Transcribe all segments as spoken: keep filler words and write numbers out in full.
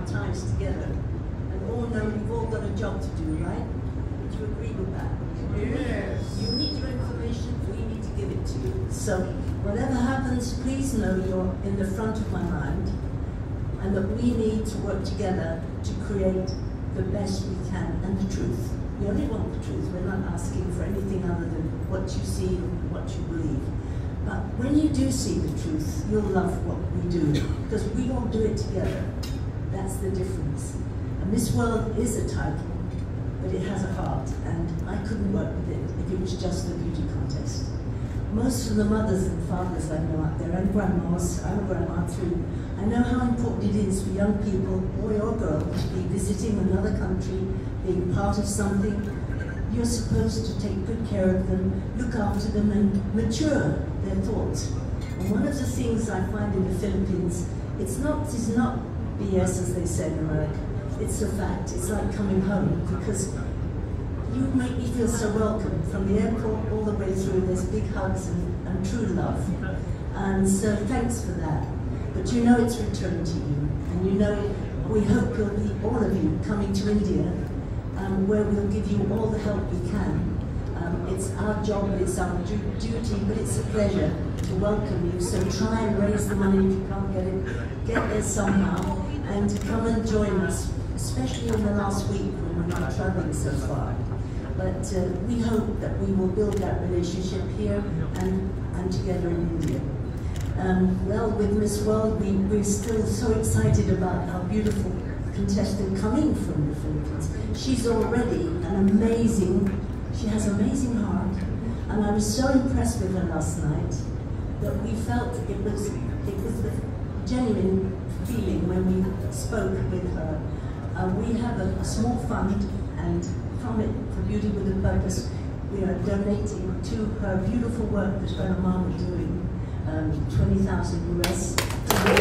times together, and all know we've all got a job to do, right? Would you agree with that? Yes. You need your information, we need to give it to you. So whatever happens, please know you're in the front of my mind, and that we need to work together to create the best we can, and the truth. We only want the truth. We're not asking for anything other than what you see and what you believe. But when you do see the truth, you'll love what we do, because we all do it together. That's the difference. And Miss World is a title, but it has a heart, and I couldn't work with it if it was just a beauty contest. Most of the mothers and fathers I know out there, and grandmas, I'm a grandma too, I know how important it is for young people, boy or girl, to be visiting another country, being part of something. You're supposed to take good care of them, look after them, and mature their thoughts. And one of the things I find in the Philippines, it's not, it's not B S as they say in America, it's a fact. It's like coming home, because you make me feel so welcome. From the airport all the way through, there's big hugs and, and true love. And so thanks for that. But you know it's returned to you. And you know we hope you'll be, all of you, coming to India, um, where we'll give you all the help we can. Um, it's our job, it's our du duty, but it's a pleasure to welcome you. So try and raise the money if you can't get it. Get there somehow, and come and join us, especially in the last week when we're not traveling so far. But uh, we hope that we will build that relationship here and, and together in India. Um, well, with Miss World, we, we're still so excited about our beautiful contestant coming from the Philippines. She's already an amazing, she has an amazing heart, and I was so impressed with her last night that we felt it was, it was the genuine feeling when we spoke with her. Uh, we have a, a small fund, and from it, for Beauty with a Purpose, we are donating to her beautiful work that her and Mom are doing. Um, twenty thousand U S. That,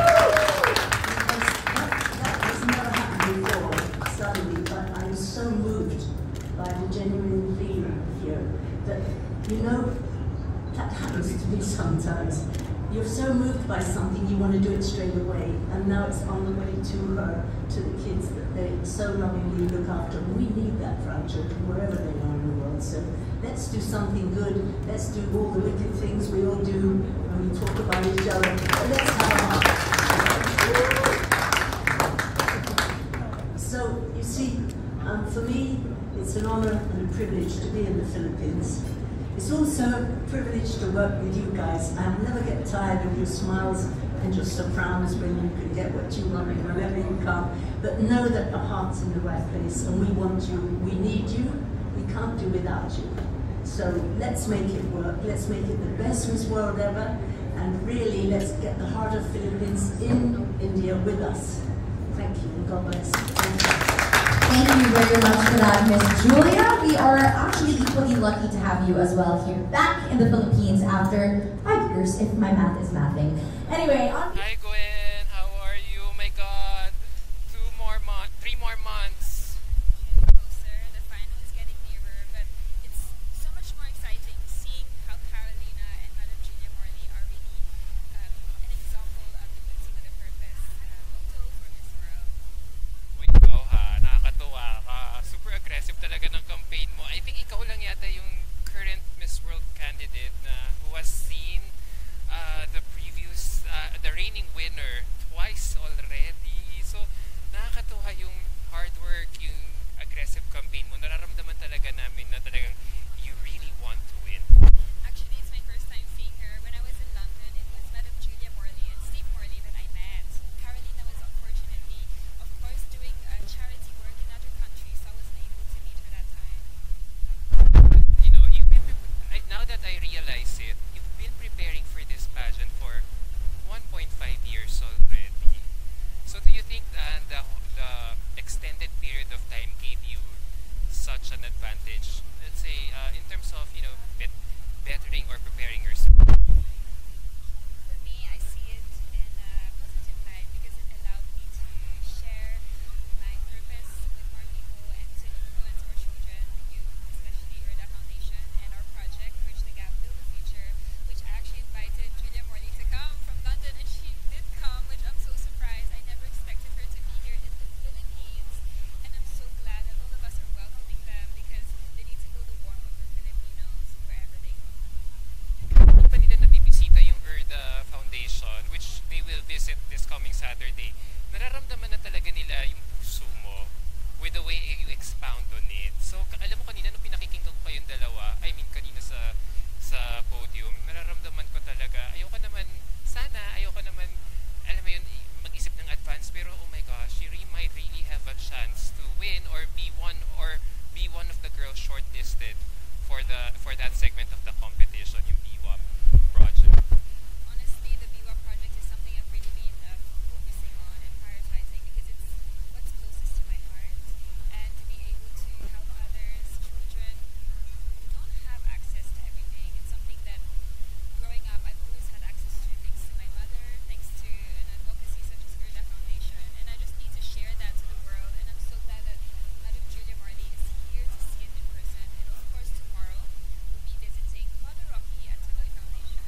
that has never happened before, suddenly, but I'm so moved by the genuine feeling here that, you know, that happens to me sometimes. You're so moved by something, you want to do it straight away, and now it's on the way to her, to the kids that they so lovingly look after. And we need that for our children, wherever they are in the world. So let's do something good. Let's do all the wicked things we all do when we talk about each other. Let's have a So, you see, um, for me, it's an honor and a privilege to be in the Philippines. It's also a privilege to work with you guys. I never get tired of your smiles and your sopranos when you can get what you want and whenever you come. But know that our heart's in the right place, and we want you, we need you, we can't do without you. So let's make it work, let's make it the best Miss World ever, and really let's get the heart of Philippines in India with us. Thank you, and God bless. Thank you. Thank you very much for that, Miss Julia. We are actually equally lucky to have you as well here back in the Philippines after five years, if my math is mathing. Anyway, on Hi Gwen, how are you? Oh my God, two more months, three more months. Closer, the final is getting nearer, but it's so much more exciting seeing how Carolina and Madam Julia Morley are really um, an example of the Beauty with a Purpose uh, motto for Miss World. Uy, ikaw ha, nakakatuwa ka. Super aggressive talaga ng campaign mo. I think ikaw lang yata yung current Miss World candidate na who has seen uh, the previous, uh, the reigning Saturday, nararamdaman na talaga nila yung puso mo with the way you expound on it. So, ka- alam mo kanina, nung pinakikinggan ko kayong dalawa, I mean kanina sa sa podium, nararamdaman ko talaga, ayoko naman, sana, ayoko naman, alam mo yun, mag-isip ng advance, pero oh my gosh, she re- might really have a chance to win or be one or be one of the girls shortlisted for the for that segment of the competition, yung B W A P project. Honestly, the B W A P project is something I've really been uh, focusing on and prioritizing because it's what's closest to my heart. And to be able to help others, children who don't have access to everything, it's something that growing up I've always had access to thanks to my mother, thanks to an advocacy such as Urda Foundation. And I just need to share that to the world. And I'm so glad that Madam Julia Marley is here to see it in person. And of course, tomorrow we'll be visiting Father Rocky at Taloy Foundation.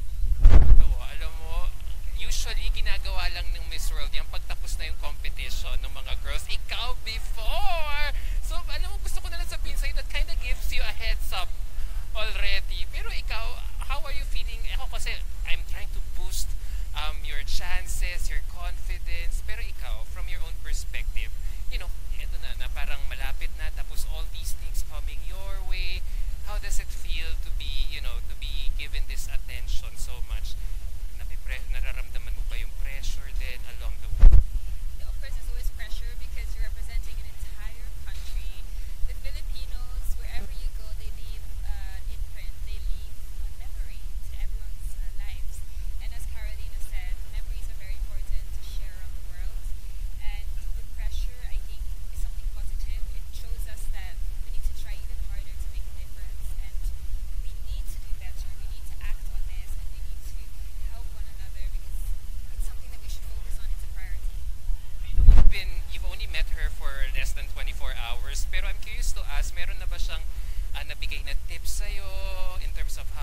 Totoo, alam mo, usually ginagawa lang ng Miss World yung pagtapos na yung competition ng mga girls. Ikaw before! So, alam mo, gusto ko na lang sabihin sa'yo that kind of gives you a heads up already. Pero ikaw, how are you feeling? Ako kasi, I'm trying to boost um, your chances, your confidence. Pero ikaw, from your own perspective, you know, eto na, na parang malapit na, tapos all these things coming your way. How does it feel to be, you know, to be given this attention so much? Napipre- nararamdaman mo ba yung pressure then along the way? Of course, there's always pressure because you're representing an entire country. The Filipinos, wherever you go, they leave uh, imprint, they leave a memory to everyone's uh, lives. And as Carolina said, memories are very important to share around the world. And the pressure, I think, is something positive. It shows us that we need to try even harder to make a difference. And we need to do better. We need to act on this, and we need to help one another because it's something that we should focus on. It's a priority. You've been, you've only met her for less than twenty-four hours, pero I'm curious to ask, meron na ba siyang uh, nabigay na tips sa'yo in terms of how